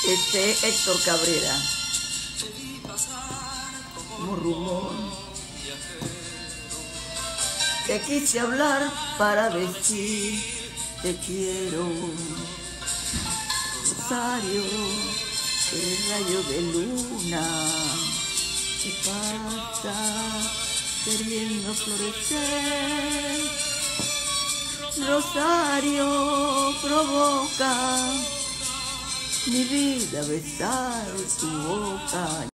Héctor Cabrera. Como rumor, te quise hablar para decir te quiero. Rosario, el rayo de luna, ¿qué pasa queriendo florecer? Rosario, provoca mi vida besar tu boca